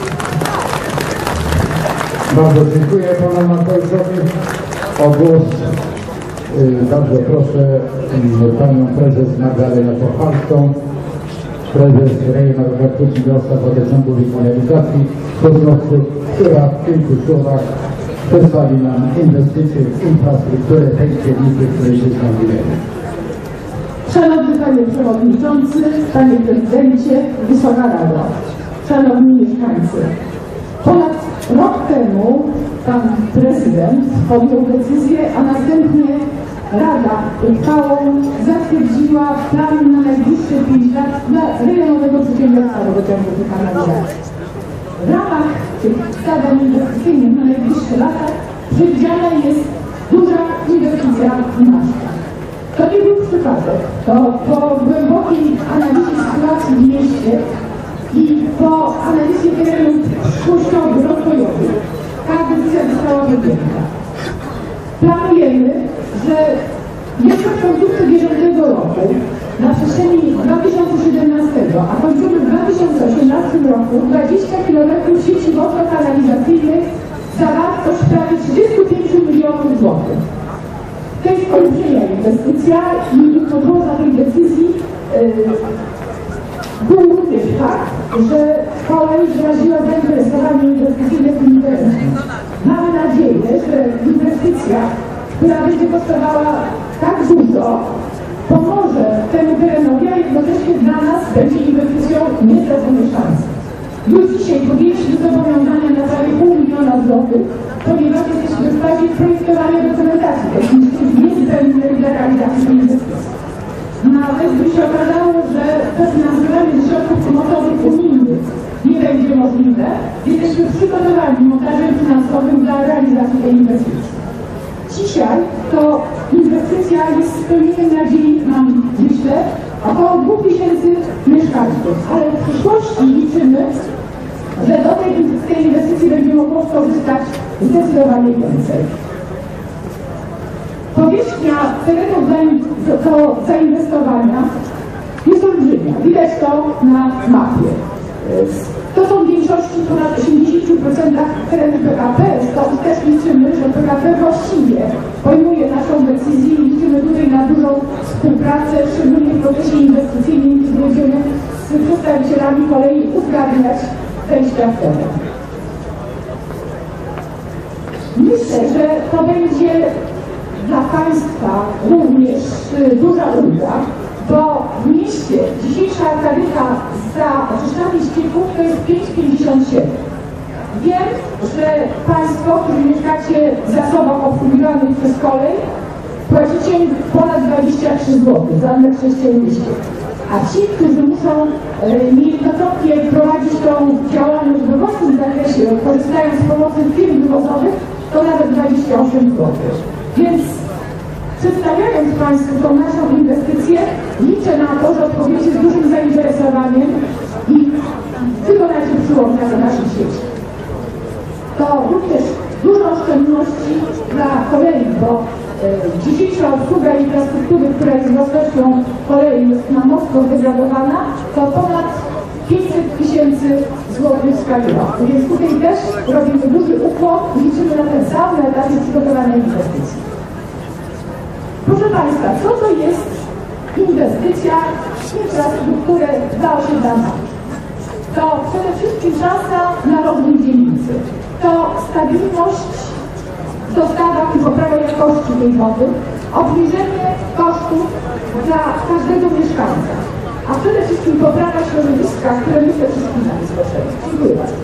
Bardzo dziękuję Panu Marszałkowi. O głos bardzo proszę Panią Prezes Magdalenę Kochalską, Prezes Rejonowej Przedsiębiorstwa Wodociągów i Kanalizacji Sosnowców, która w kilku słowach przedstawi nam inwestycje w infrastrukturę tej dzielnicy, w której się znajdujemy. Szanowny Panie Przewodniczący, Panie Prezydencie, Wysoka Rado, Szanowni Mieszkańcy. Ponad rok temu Pan Prezydent podjął decyzję, a następnie Rada uchwałą zatwierdziła plan na najbliższe pięć lat dla rejonowego przedsiębiorstwa wodociągów i kanalizacji. W ramach tych zadań inwestycyjnych na najbliższe lata przewidziana jest duża inwestycja w Masztach. To nie był przypadek. To po głębokiej analizie sytuacji w mieście i po analizie terenów przyszłościowych, rozwojowych ta decyzja została podjęta. Planujemy, że jeszcze w końcówce bieżącego roku, na przestrzeni dwa tysiące siedemnastego, a kończymy w dwa tysiące osiemnastym roku, dwadzieścia kilometrów sieci wodno-kanalizacyjnej za wartość prawie trzydzieści pięć milionów złotych. To jest olbrzymia inwestycja i podłoża tej decyzji yy, był również fakt, że kolej wyraziła zainteresowanie inwestycyjne w tym terenie. Mamy nadzieję, że inwestycja, która będzie kosztowała tak dużo, pomoże temu terenowi, a jednocześnie dla nas będzie inwestycją niezwykłej szansy. Już dzisiaj podjęliśmy zobowiązania na prawie pół miliona złotych, ponieważ jesteśmy w fazie projektowania dokumentacji technicznej niezbędnej dla realizacji tej inwestycji. Nawet by się okazało, że dofinansowanie ze środków pomocowych unijnych nie będzie możliwe, jesteśmy przygotowani montażem finansowym dla realizacji tej inwestycji. Dzisiaj to inwestycja jest spełnieniem nadziei, mam myślę, około dwóch tysięcy mieszkańców, ale w przyszłości liczymy, że do tej, tej inwestycji będzie mogło skorzystać zdecydowanie więcej. Powierzchnia terenów do zainwestowania jest olbrzymia. Widać to na mapie. To są w większości ponad osiemdziesiąt procent tereny P K P, stąd też liczymy, że P K P właściwie pojmuje naszą decyzję i liczymy tutaj na dużą współpracę, szczególnie w procesie inwestycyjnym, kiedy będziemy z przedstawicielami kolei uzgadniać wejścia w teren. Myślę, że to będzie dla Państwa również duża ulga, bo w mieście dzisiejsza taryfa za oczyszczanie ścieków to jest pięć pięćdziesiąt siedem. Wiem, że Państwo, którzy mieszkacie w zasobach obsługiwanych przez kolej, płacicie ponad dwadzieścia trzy złote za metr sześcienny ściek. A ci, którzy muszą e, niejednokrotnie prowadzić tą działalność we własnym zakresie, korzystając z pomocy firm wywozowych, to nawet dwadzieścia osiem złotych. Więc przedstawiając Państwu tą naszą inwestycję, liczę na to, że odpowiecie z dużym zainteresowaniem i wykonacie przyłączenia do naszej sieci. To również dużo oszczędności dla kolei, bo e, dzisiejsza obsługa infrastruktury, która jest własnością kolei, jest na mocno zdegradowana, to ponad pięćset tysięcy złotych w skali roku. Więc tutaj też robimy duży ukłon i liczymy na ten sam na etapie przygotowania inwestycji. Proszę Państwa, co to jest inwestycja w infrastrukturę dla osiedlania? To przede wszystkim szansa na rozwój dzielnicy. To stabilność w dostawach i poprawa jakości tej wody, obniżenie kosztów dla każdego mieszkańca, a przede wszystkim poprawa środowiska, które myślę wszystkim nam jest potrzebne. Dziękuję bardzo.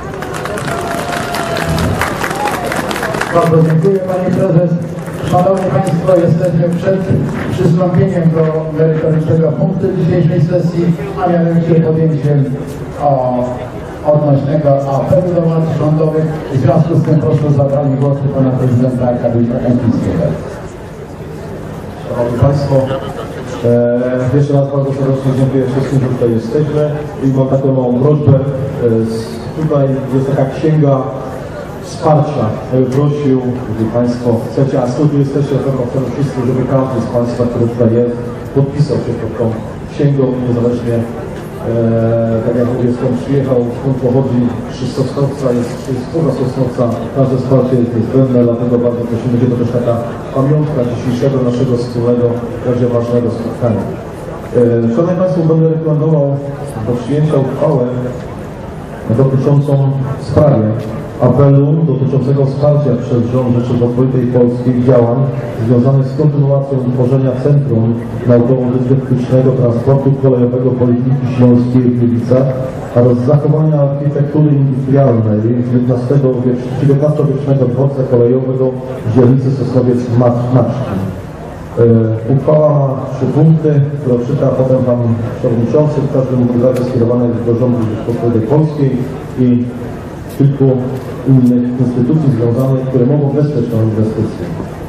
Bardzo dziękuję Pani Prezes. Szanowni Państwo, jesteśmy przed przystąpieniem do merytorycznego punktu dzisiejszej sesji, a mianowicie podjęciem o, odnośnego apelu do władz rządowych. W związku z tym proszę o zabranie głosu Pana Prezydenta Arkadiusza Kępińskiego. Szanowni Państwo, e, jeszcze raz bardzo serdecznie dziękuję wszystkim, że tutaj jesteśmy i mam taką małą prośbę. E, tutaj jest taka księga wsparcia. Ja bym prosił, jeżeli Państwo chcecie, a skąd jesteście, to chcemy wszyscy, żeby każdy z Państwa, który tutaj jest, podpisał się pod tą księgą, niezależnie e, tak jak mówię, skąd przyjechał, skąd pochodzi, czy z Sosnowca, jest, czy z spoza Sosnowca, każde wsparcie jest niezbędne, dlatego bardzo prosimy, będzie to też taka pamiątka dzisiejszego naszego wspólnego, bardzo ważnego spotkania. E, Szanowni Państwo, będę rekomendował do przyjęcia uchwałę dotyczącą sprawy apelu dotyczącego wsparcia przez rząd Rzeczypospolitej Polskiej działań związanych z kontynuacją tworzenia Centrum Naukowo-Dydaktycznego Transportu Kolejowego Politechniki Śląskiej w Gliwicach oraz zachowania architektury industrialnej dziewiętnastowiecznego dworca kolejowego w dzielnicy Sosnowiec-Maczki. Uchwała ma trzy punkty, które czyta potem Pan Przewodniczący. W każdym razie skierowane jest do rządu Rzeczypospolitej Polskiej i kilku innych instytucji związanych, które mogą wesprzeć tę inwestycję.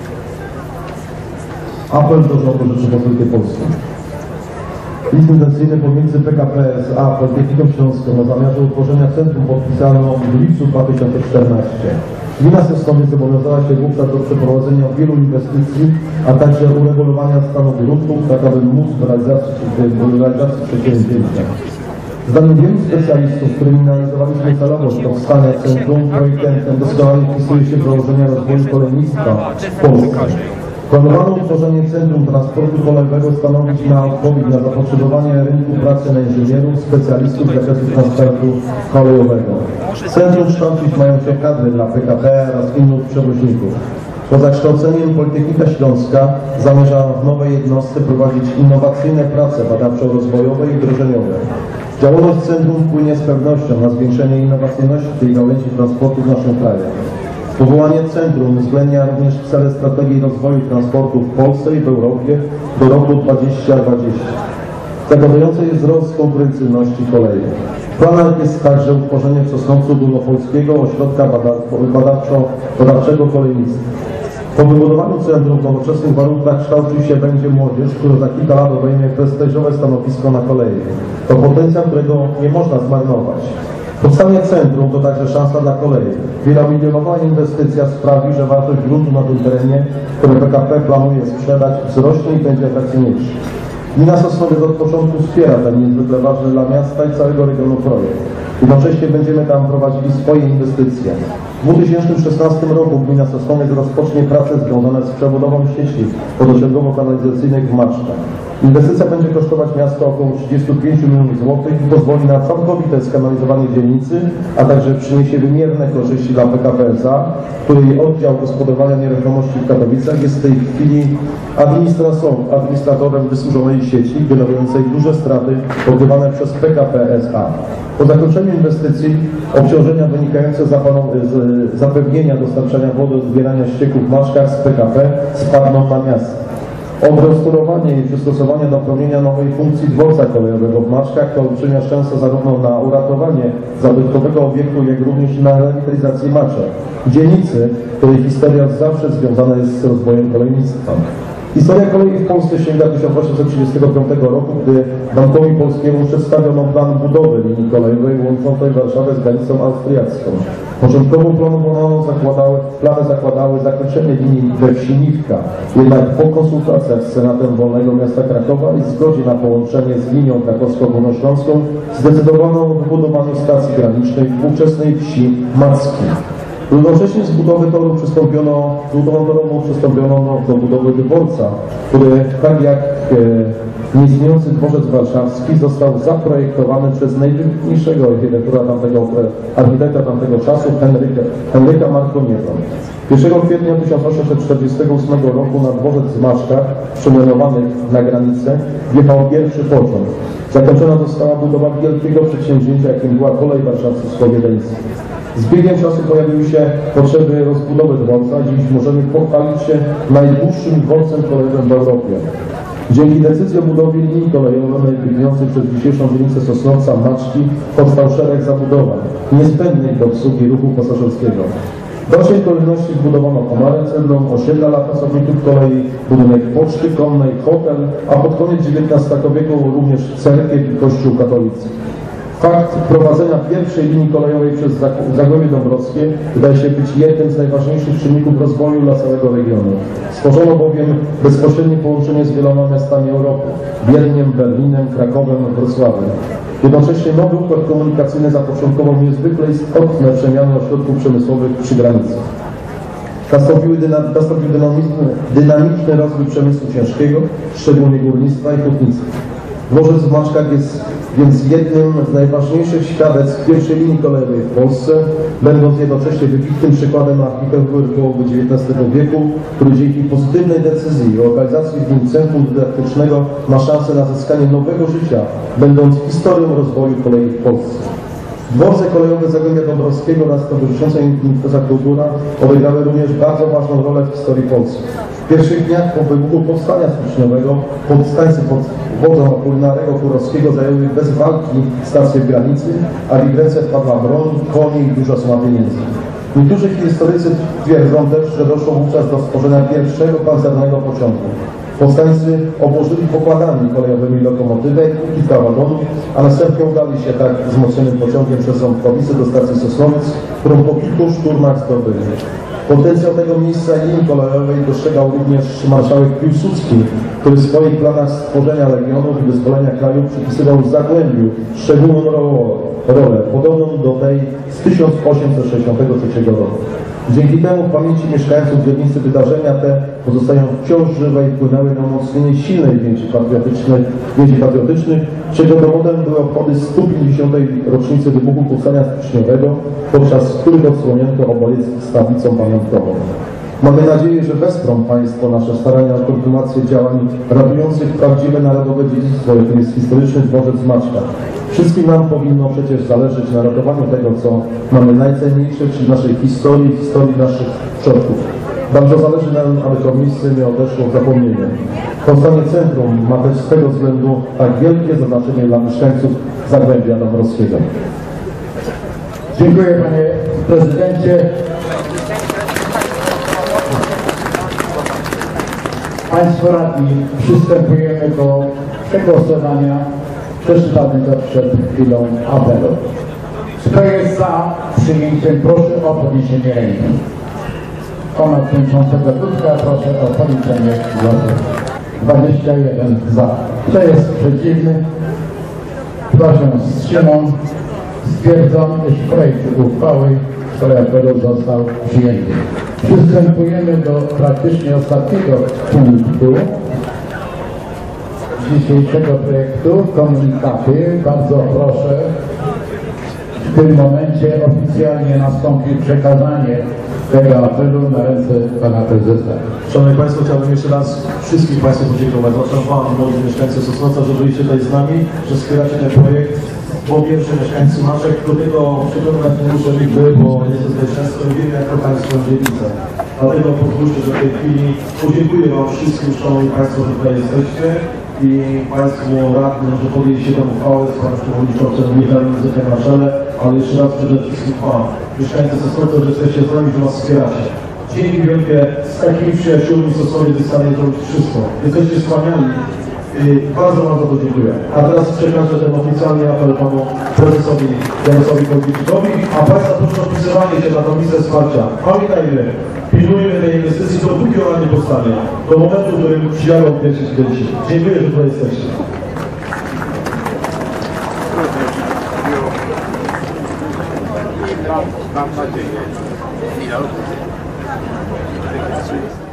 Apel do rządu Rzeczypospolitej Polskiej. List intencyjny pomiędzy P K P S A a Politechniką Śląską o zamiarze utworzenia centrum podpisano w lipcu dwa tysiące czternastego. Gmina Sosnowiec zobowiązała się wówczas do przeprowadzenia wielu inwestycji, a także uregulowania stanu gruntów, tak aby móc w realizacji, w realizacji przedsięwzięcia. Zdaniem wielu specjalistów, którymi analizowaliśmy celowość powstania centrum, projektentem doskonale wpisuje się w założenia rozwoju kolejnictwa w Polsce. Planowano utworzenie Centrum Transportu Kolejowego stanowić na odpowiedź na zapotrzebowanie rynku pracy na inżynierów, specjalistów z zakresu transportu kolejowego. Centrum kształcić mają się kadry dla P K P oraz innych przewoźników. Po zakształceniem Politechnika Śląska zamierza w nowej jednostce prowadzić innowacyjne prace badawczo-rozwojowe i wdrożeniowe. Działalność centrum wpłynie z pewnością na zwiększenie innowacyjności tej gałęzi transportu w naszym kraju. Powołanie centrum uwzględnia również cele strategii rozwoju transportu w Polsce i w Europie do roku dwa tysiące dwudziestego. Zagadający jest wzrost konkurencyjności kolei. W planach jest także utworzenie w Sosnowcu Ogólnopolskiego Ośrodka Badawczo-Badawczego Kolejnictwa. Po wybudowaniu centrum w nowoczesnych warunkach kształcić się będzie młodzież, która za kilka lat obejmie prestiżowe stanowisko na kolei. To potencjał, którego nie można zmarnować. Powstanie centrum to także szansa dla kolei. Wielomilionowa inwestycja sprawi, że wartość gruntu na tym terenie, który P K P planuje sprzedać, wzrośnie i będzie atrakcyjniejszy. Gmina Sosnowiec od początku wspiera ten niezwykle ważny dla miasta i całego regionu projekt. Jednocześnie będziemy tam prowadzili swoje inwestycje. W dwa tysiące szesnastym roku gmina Sosnowiec rozpocznie prace związane z przebudową sieci wodociągowo-kanalizacyjnych w Maczkach. Inwestycja będzie kosztować miasto około trzydzieści pięć milionów złotych i pozwoli na całkowite skanalizowanie dzielnicy, a także przyniesie wymierne korzyści dla P K P S A, której oddział gospodarowania nieruchomości w Katowicach jest w tej chwili administratorem wysłużonej sieci, generującej duże straty pokrywane przez P K P S A. Po zakończeniu inwestycji obciążenia wynikające z zapewnienia dostarczania wody od zbierania ścieków w Maczkach z P K P spadną na miasto. Odrestaurowanie i przystosowanie do pełnienia nowej funkcji dworca kolejowego w Maczkach to olbrzymia szansa zarówno na uratowanie zabytkowego obiektu, jak również na rewitalizację Maczek, dzielnicy, której historia zawsze związana jest z rozwojem kolejnictwa. Historia kolei w Polsce sięga tysiąc osiemset trzydziestego piątego roku, gdy Bankowi Polskiemu przedstawiono plan budowy linii kolejowej łączącej Warszawę z granicą austriacką. Początkowo planowano zakładały, plany zakładały zakończenie linii we wsi Niwka, jednak po konsultacjach z Senatem Wolnego Miasta Krakowa i zgodzie na połączenie z linią krakowsko-górnośląską zdecydowano o wybudowaniu stacji granicznej w ówczesnej wsi Macki. Równocześnie z budowy toru przystąpiono, z budową toru przystąpiono do budowy dworca, który tak jak e, nieistniejący dworzec warszawski został zaprojektowany przez najwybitniejszego architektura tamtego, architekta tamtego czasu, Henryka, Henryka Marconiego. pierwszego kwietnia tysiąc osiemset czterdziestego ósmego roku na dworzec w Maczkach, przemianowany na granicę, wjechał pierwszy pociąg. Zakończona została budowa wielkiego przedsięwzięcia, jakim była kolej warszawsko-wiedeńska. Z biegiem czasu pojawiły się potrzeby rozbudowy dworca. Dziś możemy pochwalić się najdłuższym dworcem kolejowym w Europie. Dzięki decyzji o budowie linii kolejowej biegnącej przez dzisiejszą dzielnicę Sosnowca Maczki powstał szereg zabudowań niezbędnych do obsługi ruchu pasażerskiego. W dalszej kolejności zbudowano komarę celną, osiedla dla pracowników kolei, budynek poczty konnej, hotel, a pod koniec dziewiętnastego wieku również cerkiew i kościół katolicki. Fakt prowadzenia pierwszej linii kolejowej przez Zagłębie Dąbrowskie wydaje się być jednym z najważniejszych czynników rozwoju dla całego regionu. Stworzono bowiem bezpośrednie połączenie z wieloma miastami Europy, Wiedniem, Berlinem, Krakowem, Wrocławiem. Jednocześnie nowy układ komunikacyjny zapoczątkował niezwykle istotne przemiany ośrodków przemysłowych przy granicy. Nastąpił dynamiczny, dynamiczny rozwój przemysłu ciężkiego, szczególnie górnictwa i hutnictwa. Dworzec w Maczkach jest więc jednym z najważniejszych świadectw pierwszej linii kolejowej w Polsce, będąc jednocześnie wybitnym przykładem architektury połowy dziewiętnastego wieku, który dzięki pozytywnej decyzji o lokalizacji w nim centrum dydaktycznego ma szansę na zyskanie nowego życia, będąc historią rozwoju kolei w Polsce. Dworce kolejowe Zagłębia Dąbrowskiego oraz towarzysząca im impreza kultura odegrały również bardzo ważną rolę w historii Polski. W pierwszych dniach po wybuchu powstania styczniowego powstańcy pod wodzą Apolinarego Kurowskiego zajęły bez walki stację w granicy, a w ich ręce wpadła broń, konie i duża suma pieniędzy. Niektórzy historycy twierdzą też, że doszło wówczas do stworzenia pierwszego pancernego pociągu. Powstańcy obłożyli pokładami kolejowymi lokomotywę i kilka wagonów, a następnie udali się tak wzmocnionym pociągiem przez Ząbkowice do stacji Sosnowiec, którą po kilku szturmach zdobyli. Potencjał tego miejsca i linii kolejowej dostrzegał również marszałek Piłsudski, który w swoich planach stworzenia legionów i wyzwolenia kraju przypisywał Zagłębiu szczególną rolę, podobną do tej z tysiąc osiemset sześćdziesiątego trzeciego roku. Dzięki temu w pamięci mieszkańców dzielnicy wydarzenia te pozostają wciąż żywe i wpłynęły na umocnienie silnej więzi patriotycznych, więzi patriotycznych, czego dowodem były obchody stu pięćdziesiątej rocznicy wybuchu powstania styczniowego, podczas których odsłonięto obelisk z tablicą pamiątkową. Mamy nadzieję, że wesprą Państwo nasze starania o kontynuację działań ratujących prawdziwe narodowe dziedzictwo, jakim jest historyczny dworzec w Maczkach. Wszystkim nam powinno przecież zależeć na ratowaniu tego, co mamy najcenniejsze, czyli naszej historii, historii naszych przodków. Bardzo zależy nam, aby to miejsce nie odeszło w zapomnienie. Powstanie centrum ma też z tego względu tak wielkie znaczenie dla mieszkańców Zagłębia Dąbrowskiego. Dziękuję Panie Prezydencie. Państwo radni, przystępujemy do przegłosowania przeczytanego przed chwilą apelu. Kto jest za przyjęciem, proszę o podniesienie ręki. Pana przewodniczącego Dudka proszę o policzenie głosów. dwadzieścia jeden za. Kto jest przeciwny? Kto się wstrzymał? Stwierdzam, iż projekt uchwały w sprawie apelu został przyjęty. Przystępujemy do praktycznie ostatniego punktu dzisiejszego projektu, komunikaty. Bardzo proszę, w tym momencie oficjalnie nastąpi przekazanie tego apelu na ręce Pana Prezesa. Szanowni Państwo, chciałbym jeszcze raz wszystkich Państwu podziękować. Zwłaszcza Wam, drodzy mieszkańcy Sosnowca, że byliście tutaj z nami, że wspieracie ten projekt. Po pierwsze mieszkańcy Maczek, do tego przypominać nie muszę nigdy, bo jest tutaj często i wiem, jak kocham swoją dzielnicę. Dlatego pozwólcie, że w tej chwili podziękuję Wam wszystkim, Szanowni Państwo, że tutaj jesteście i Państwu radnym, że podjęliście tę uchwałę z Panem Przewodniczącym Michałem Józefem na czele, ale jeszcze raz przede wszystkim Wam, mieszkańcy Sosnowca, że jesteście z nami, że nas wspieracie. Dzięki wielkie, z takimi przyjaciółmi Sosnowiec jest w stanie zrobić wszystko. Jesteście wspaniali. I bardzo bardzo to dziękuję. A teraz przekażę ten oficjalny apel Panu Prezesowi Jarosławowi Korwicikowi, a Państwa proszę o wpisywanie się na tą listę wsparcia. Pamiętajmy, pilnujemy tej inwestycji, dopóki ona nie powstanie. Do momentu, w którym przyjadą pierwsi studenci. Dziękuję, że tutaj jesteście. Mam nadzieję.